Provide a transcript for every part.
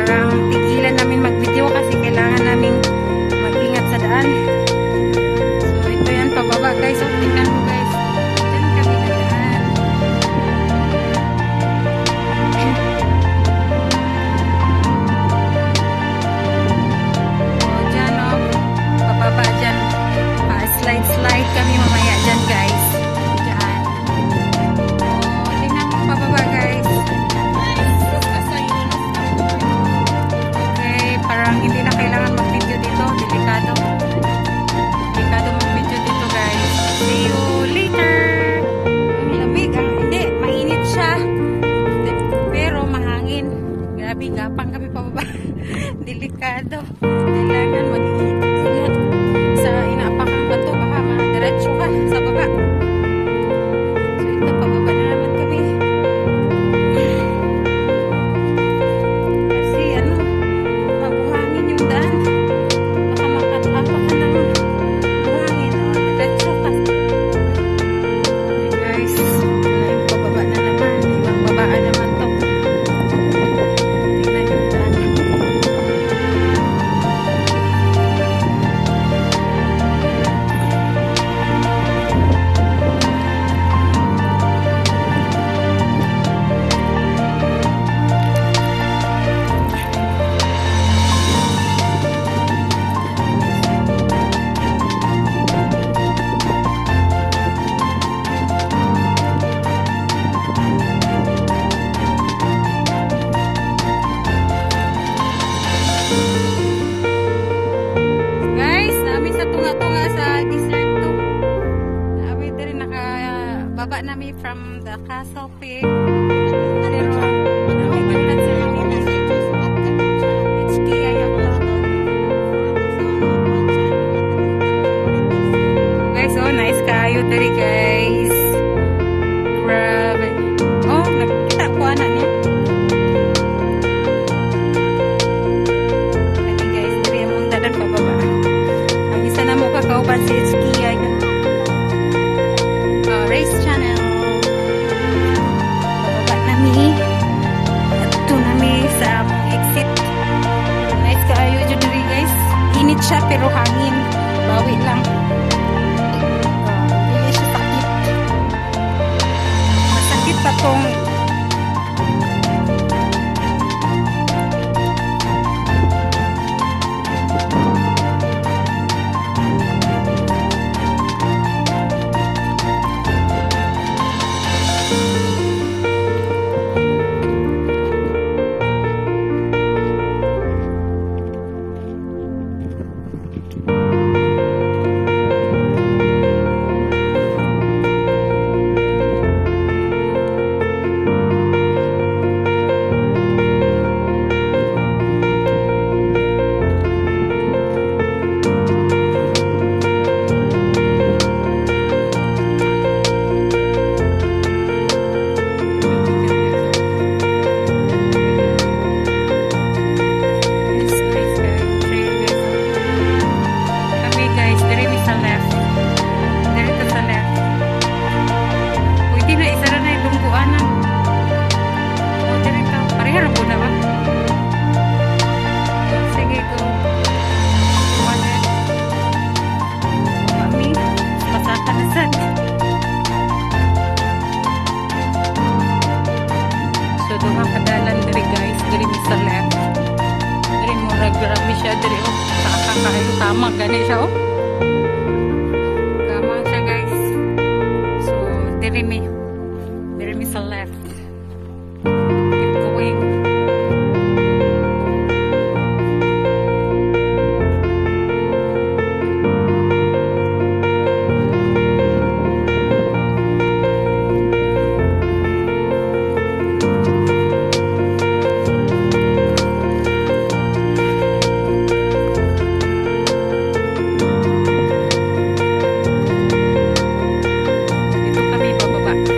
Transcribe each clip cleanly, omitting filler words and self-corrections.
parang tigilan namin mag-video kasi kailangan namin mag-ingat sa daan. So ito yan pababa guys. So tingnan mo guys. Diyan kami na daan. So dyan o. Pababa dyan. Pa-slide-slide kami mamaya dyan guys. Dyan. So tingnan mo pababa guys. Parang hindi na kailangan mag-video dito. Delikado. Delikado mag-video dito guys. See you later. Ang lamig. Hindi, mainit siya. Pero mahangin. Grabe, gapang kami pababa. Delikado. Kailangan mag-ingat sa inapakang bato. Baka madiretso ka sa baba. So ito, pababa na naman kami. Baba namin from the Castle Peak. Pero nakikita sa amin it's kaya guys, oh nice kayo diri guys. Grabe. Oh, nakita ko anak niya. Kani guys, diri among dadan pababa. Ang isa na mo kakauban si it's kaya Race Channel. Bababa nami. Ito nami sa exit. Nice kaayo dyan diri guys. Init siya pero hangin. Bawi lang. Hindi siya sakit. Masakit pa tong grabe siya diri oh. Kakakain tama gani siya oh. Gamang siya guys. So diri mi sa left. Keep going. Dito kami bababa.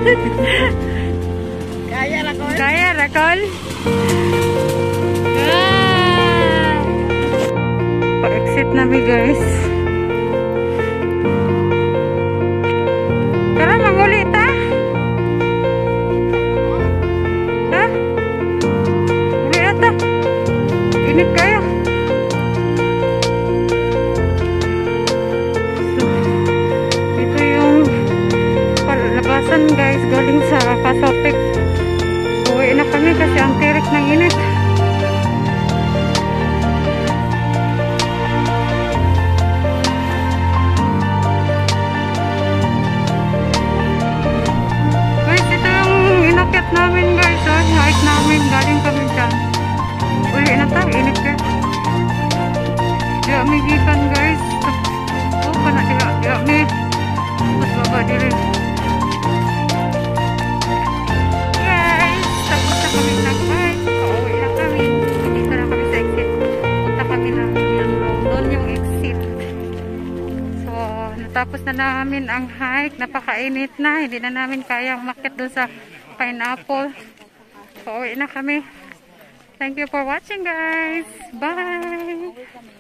Kaya, Rakol? Kaya, Rakol? Ah! Pa-exit namin, guys. Tara, manguli ta. Ha? Uli na ta. Init kayo. So, ito yung palabasan, guys, galing sa Pasopik. Uwi na kami kasi ang tirik ng init. Guys, ito yung inakyat namin, guys. Oh, hike namin. Galing kami dyan. Uli na tayo. Init ka. Diya may gikan, guys. Oh, kana diya may. Mas baba diri. Kami nag-bike, pauwi na kami. Dito na kami sa exit. Punta kami ng doon yung exit. So, natapos na namin ang hike. Napakainit na. Hindi na namin kayang umakyat doon sa pineapple. Pauwi na kami. Thank you for watching, guys. Bye!